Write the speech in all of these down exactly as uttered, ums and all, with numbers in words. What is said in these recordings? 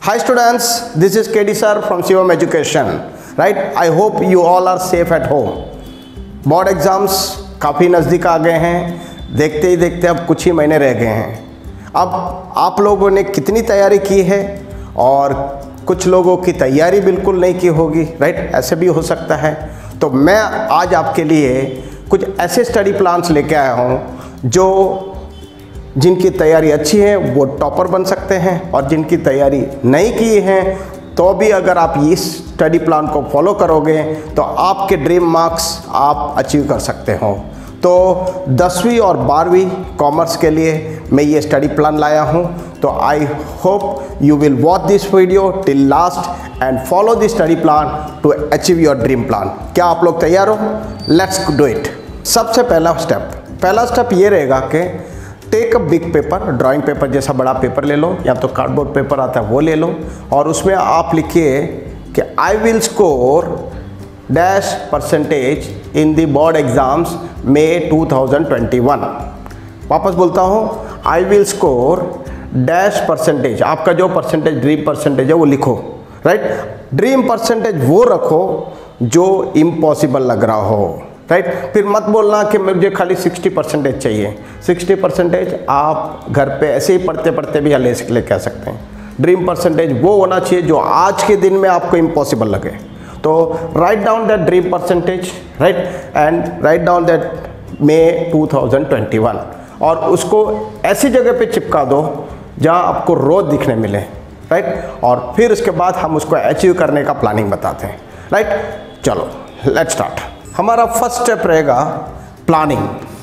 Hi students, this is K D sir from Shivam Education. Right? I hope you all are safe at home. Board exams काफ़ी नज़दीक आ गए हैं, देखते ही देखते अब कुछ ही महीने रह गए हैं। अब आप लोगों ने कितनी तैयारी की है और कुछ लोगों की तैयारी बिल्कुल नहीं की होगी, राइट? ऐसे भी हो सकता है। तो मैं आज आपके लिए कुछ ऐसे स्टडी प्लान्स लेके आया हूँ जो जिनकी तैयारी अच्छी है वो टॉपर बन सकते हैं, और जिनकी तैयारी नहीं की है तो भी अगर आप इस स्टडी प्लान को फॉलो करोगे तो आपके ड्रीम मार्क्स आप अचीव कर सकते हो। तो दसवीं और बारहवीं कॉमर्स के लिए मैं ये स्टडी प्लान लाया हूँ। तो I hope you will watch this video till last and follow this study plan to achieve your dream plan. क्या आप लोग तैयार हो? Let's do it. सबसे पहला स्टेप पहला स्टेप ये रहेगा कि take a big paper, drawing paper जैसा बड़ा पेपर ले लो, या तो कार्डबोर्ड पेपर आता है वो ले लो, और उसमें आप लिखिए कि I will score dash percentage in the board exams May two thousand twenty one. वापस बोलता हूँ, I will score dash percentage, आपका जो परसेंटेज ड्रीम परसेंटेज है वो लिखो, राइट? ड्रीम परसेंटेज वो रखो जो इम्पॉसिबल लग रहा हो, राइट? फिर मत बोलना कि मुझे खाली सिक्सटी परसेंटेज चाहिए। सिक्सटी परसेंटेज आप घर पे ऐसे ही पढ़ते पढ़ते भी ले ले कह सकते हैं। ड्रीम परसेंटेज वो होना चाहिए जो आज के दिन में आपको इम्पॉसिबल लगे। तो write down that dream percentage, right, and write down that May two thousand twenty one, और उसको ऐसी जगह पे चिपका दो जहाँ आपको रोज दिखने मिले, राइट? और फिर उसके बाद हम उसको अचीव करने का प्लानिंग बताते हैं, राइट? चलो लेट्स स्टार्ट। हमारा फर्स्ट स्टेप रहेगा प्लानिंग।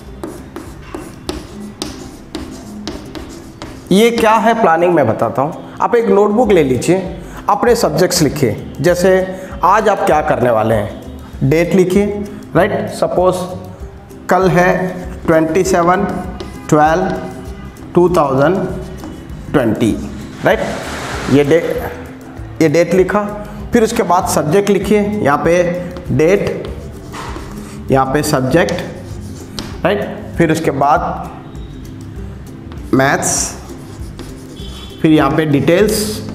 ये क्या है प्लानिंग मैं बताता हूँ। आप एक नोटबुक ले लीजिए, अपने सब्जेक्ट्स लिखिए। जैसे आज आप क्या करने वाले हैं, डेट लिखिए, राइट? सपोज कल है twenty seven twelve two thousand twenty, right? ये डेट ये डेट लिखा। फिर उसके बाद सब्जेक्ट लिखिए, यहाँ पे डेट, यहाँ पे सब्जेक्ट, राइट? फिर उसके बाद मैथ्स, फिर यहाँ पे डिटेल्स,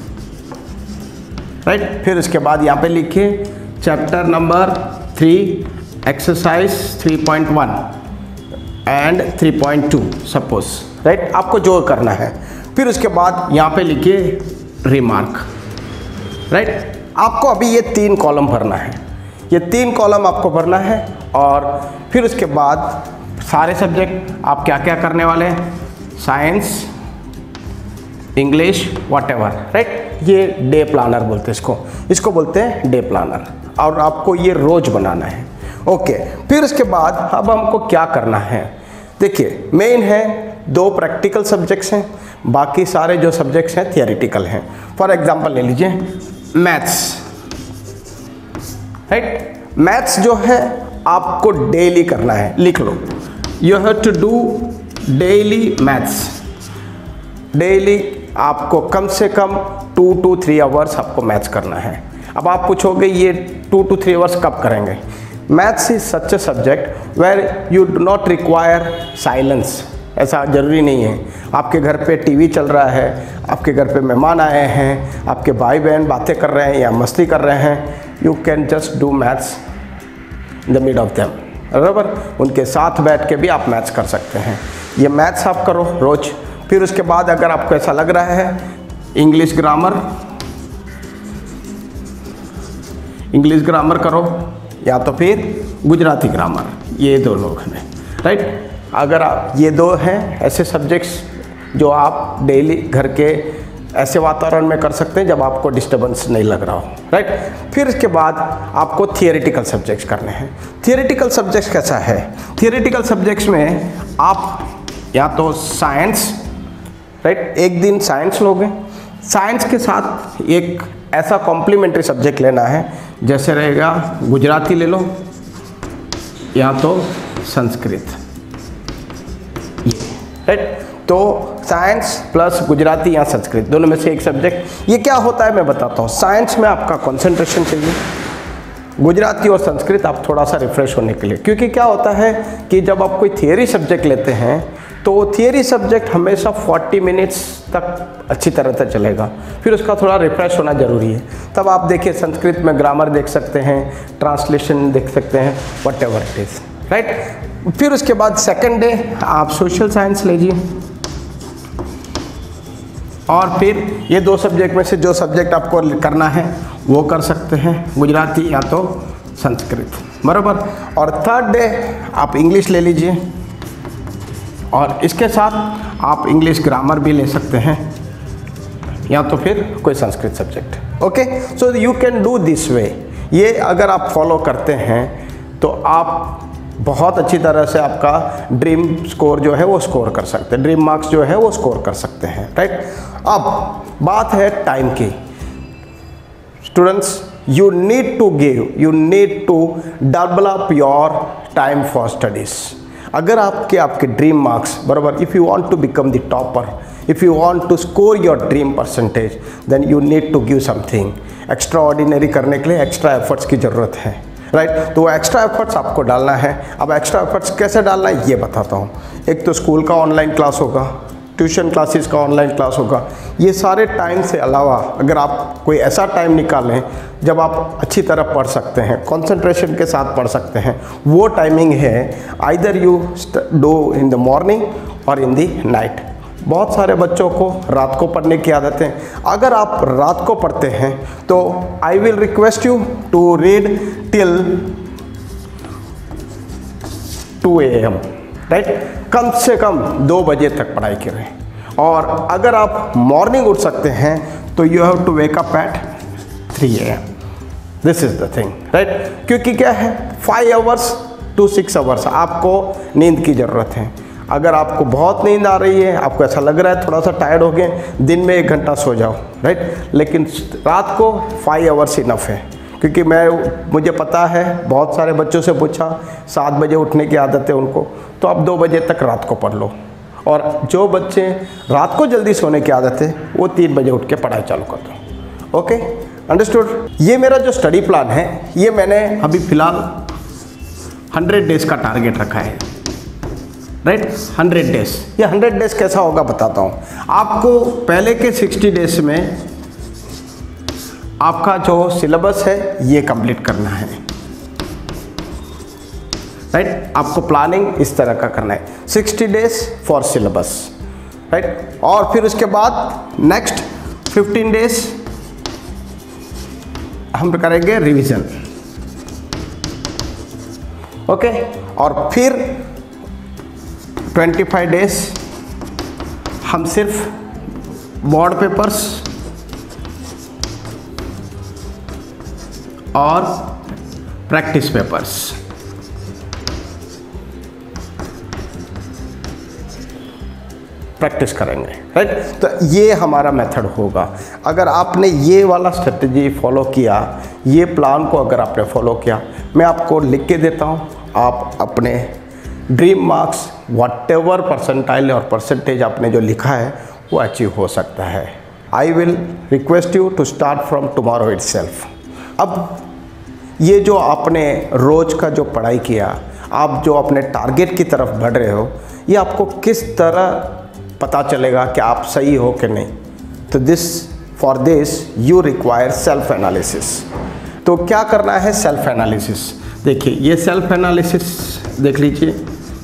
राइट? फिर उसके बाद यहाँ पे लिखिए chapter number three exercise three point one and three point two suppose, right? आपको जो करना है। फिर उसके बाद यहाँ पे लिखिए रिमार्क, राइट? आपको अभी ये तीन कॉलम भरना है, ये तीन कॉलम आपको भरना है। और फिर उसके बाद सारे सब्जेक्ट आप क्या क्या करने वाले हैं, साइंस, इंग्लिश, व्हाटएवर, राइट? ये डे प्लानर बोलते हैं इसको इसको बोलते हैं डे प्लानर, और आपको ये रोज बनाना है। ओके, फिर उसके बाद अब हमको क्या करना है, देखिए मेन है दो प्रैक्टिकल सब्जेक्ट्स हैं, बाकी सारे जो सब्जेक्ट्स हैं थियोरिटिकल हैं। फॉर एग्जांपल ले लीजिए मैथ्स, राइट? मैथ्स जो है आपको डेली करना है, लिख लो, you have to do daily maths. Daily आपको कम से कम टू टू थ्री आवर्स आपको मैथ्स करना है। अब आप पूछोगे ये टू टू थ्री आवर्स कब करेंगे? Maths is such a subject where you do not require silence. ऐसा ज़रूरी नहीं है, आपके घर पे टीवी चल रहा है, आपके घर पे मेहमान आए हैं, आपके भाई बहन बातें कर रहे हैं या मस्ती कर रहे हैं, you can just do maths in the mid of them, बराबर? उनके साथ बैठ के भी आप मैथ्स कर सकते हैं। ये मैथ्स आप करो रोज। फिर उसके बाद अगर आपको ऐसा लग रहा है इंग्लिश ग्रामर, इंग्लिश ग्रामर करो, या तो फिर गुजराती ग्रामर, ये दो लोग हैं, राइट? अगर आप ये दो हैं ऐसे सब्जेक्ट्स जो आप डेली घर के ऐसे वातावरण में कर सकते हैं जब आपको डिस्टर्बेंस नहीं लग रहा हो, राइट? फिर इसके बाद आपको थियोरेटिकल सब्जेक्ट्स करने हैं। थियोरेटिकल सब्जेक्ट्स कैसा है? थियोरेटिकल सब्जेक्ट्स में आप या तो साइंस, राइट, एक दिन साइंस लोगे, साइंस के साथ एक ऐसा कॉम्प्लीमेंट्री सब्जेक्ट लेना है, जैसे रहेगा गुजराती ले लो या तो संस्कृत, राइट? तो साइंस प्लस गुजराती या संस्कृत दोनों में से एक सब्जेक्ट। ये क्या होता है मैं बताता हूँ। साइंस में आपका कंसंट्रेशन चाहिए, गुजराती और संस्कृत आप थोड़ा सा रिफ्रेश होने के लिए, क्योंकि क्या होता है कि जब आप कोई थियरी सब्जेक्ट लेते हैं तो थियरी सब्जेक्ट हमेशा चालीस मिनट्स तक अच्छी तरह से चलेगा, फिर उसका थोड़ा रिफ्रेश होना ज़रूरी है। तब आप देखिए संस्कृत में ग्रामर देख सकते हैं, ट्रांसलेशन देख सकते हैं, whatever it is, right. फिर उसके बाद सेकेंड डे आप सोशल साइंस लीजिए, और फिर ये दो सब्जेक्ट में से जो सब्जेक्ट आपको करना है वो कर सकते हैं, गुजराती या तो संस्कृत, बराबर। और थर्ड डे आप इंग्लिश ले लीजिए, और इसके साथ आप इंग्लिश ग्रामर भी ले सकते हैं, या तो फिर कोई Sanskrit subject. Okay, so you can do this way. ये अगर आप फॉलो करते हैं तो आप बहुत अच्छी तरह से आपका ड्रीम स्कोर जो है वो स्कोर कर सकते हैं, ड्रीम मार्क्स जो है वो स्कोर कर सकते हैं, राइट। अब बात है टाइम की। Students, you need to give, you need to develop your time for studies. अगर आपके आपके ड्रीम मार्क्स बराबर, if you want to become the topper, if you want to score your dream percentage, then you need to give something extraordinary. करने के लिए extra efforts की ज़रूरत है, राइट right? तो वो एक्स्ट्रा एफर्ट्स आपको डालना है। अब एक्स्ट्रा एफर्ट्स कैसे डालना है ये बताता हूँ। एक तो स्कूल का ऑनलाइन क्लास होगा, ट्यूशन क्लासेस का ऑनलाइन क्लास होगा। ये सारे टाइम से अलावा अगर आप कोई ऐसा टाइम निकालें जब आप अच्छी तरह पढ़ सकते हैं, कंसंट्रेशन के साथ पढ़ सकते हैं, वो टाइमिंग है either you do in the morning और इन द नाइट। बहुत सारे बच्चों को रात को पढ़ने की आदत है। अगर आप रात को पढ़ते हैं तो I will request you to read till two A M, right. कम से कम दो बजे तक पढ़ाई करें। और अगर आप मॉर्निंग उठ सकते हैं तो you have to wake up at three A M. This is the thing, right. क्योंकि क्या है, five hours to six hours आपको नींद की ज़रूरत है। अगर आपको बहुत नींद आ रही है, आपको ऐसा लग रहा है थोड़ा सा टायर्ड हो गए, दिन में एक घंटा सो जाओ, राइट। लेकिन रात को फाइव आवर्स इनफ है। क्योंकि मैं मुझे पता है, बहुत सारे बच्चों से पूछा, सात बजे उठने की आदत है उनको, तो आप दो बजे तक रात को पढ़ लो। और जो बच्चे रात को जल्दी सोने की आदत है वो तीन बजे उठ के पढ़ाई चालू कर दो। Okay, understood. ये मेरा जो स्टडी प्लान है ये मैंने अभी फ़िलहाल हंड्रेड डेज़ का टारगेट रखा है, राइट। हंड्रेड डेज़, ये हंड्रेड डेज़ कैसा होगा बताता हूँ आपको। पहले के सिक्सटी डेज़ में आपका जो सिलेबस है ये कंप्लीट करना है, राइट। आपको प्लानिंग इस तरह का करना है, sixty days for syllabus, right. और फिर उसके बाद नेक्स्ट फिफ्टीन डेज हम करेंगे रिवीजन, ओके। और फिर ट्वेंटी फाइव डेज हम सिर्फ बोर्ड पेपर्स और प्रैक्टिस पेपर्स, प्रैक्टिस करेंगे, राइट। तो ये हमारा मेथड होगा। अगर आपने ये वाला स्ट्रेटजी फॉलो किया, ये प्लान को अगर आपने फॉलो किया, मैं आपको लिख के देता हूँ, आप अपने dream marks whatever percentile और परसेंटेज आपने जो लिखा है वो अचीव हो सकता है। I will request you to start from tomorrow itself. अब ये जो आपने रोज़ का जो पढ़ाई किया, आप जो अपने टारगेट की तरफ बढ़ रहे हो, ये आपको किस तरह पता चलेगा कि आप सही हो कि नहीं। तो this for this you require self analysis. तो क्या करना है, सेल्फ एनालिसिस। देखिए ये सेल्फ एनालिसिस देख लीजिए,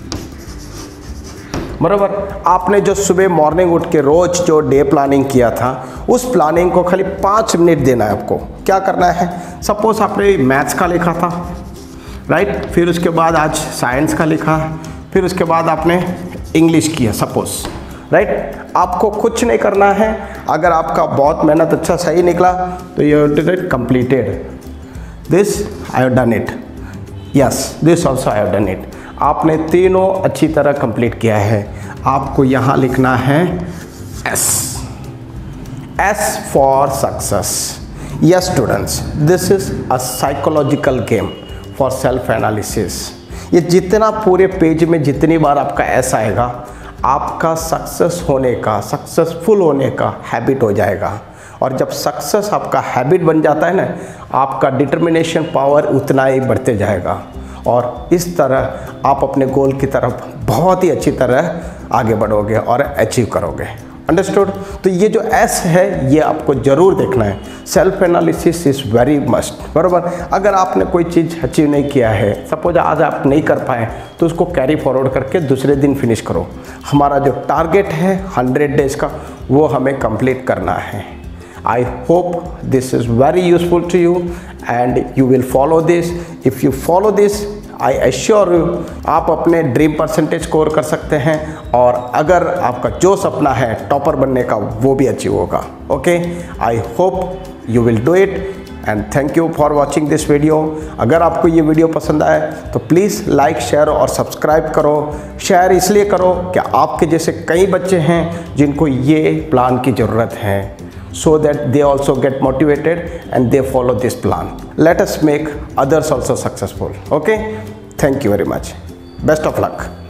बराबर। आपने जो सुबह मॉर्निंग उठ के रोज़ जो डे प्लानिंग किया था, उस प्लानिंग को खाली पाँच मिनट देना है आपको। क्या करना है, सपोज आपने मैथ्स का लिखा था, राइट। फिर उसके बाद आज साइंस का लिखा, फिर उसके बाद आपने इंग्लिश किया सपोज, राइट। आपको कुछ नहीं करना है। अगर आपका बहुत मेहनत अच्छा सही निकला तो you have to completed this, I have done it, yes this also I have done it. आपने तीनों अच्छी तरह कंप्लीट किया है। आपको यहाँ लिखना है S, S for success. Yes students, this is a psychological game for self analysis. ये जितना पूरे पेज में जितनी बार आपका एस आएगा, आपका सक्सेस होने का, सक्सेसफुल होने का हैबिट हो जाएगा। और जब सक्सेस आपका हैबिट बन जाता है ना, आपका डिटर्मिनेशन पावर उतना ही बढ़ते जाएगा। और इस तरह आप अपने गोल की तरफ बहुत ही अच्छी तरह आगे बढ़ोगे और अचीव करोगे। अंडरस्टूड? तो ये जो एस है ये आपको ज़रूर देखना है। Self analysis is very must, बराबर। अगर आपने कोई चीज़ अचीव नहीं किया है, सपोज आज आप नहीं कर पाए, तो उसको कैरी फॉरवर्ड करके दूसरे दिन फिनिश करो। हमारा जो टारगेट है हंड्रेड डेज का, वो हमें कंप्लीट करना है। I hope this is very useful to you and you will follow this. If you follow this, I assure you आप अपने ड्रीम परसेंटेज स्कोर कर सकते हैं और अगर आपका जो सपना है टॉपर बनने का वो भी अचीव होगा। Okay, I hope you will do it and thank you for watching this video. अगर आपको ये वीडियो पसंद आए तो प्लीज़ लाइक, शेयर और सब्सक्राइब करो। शेयर इसलिए करो कि आपके जैसे कई बच्चे हैं जिनको ये प्लान की ज़रूरत है, so that they also get motivated and they follow this plan. Let us make others also successful. Okay, thank you very much. Best of luck.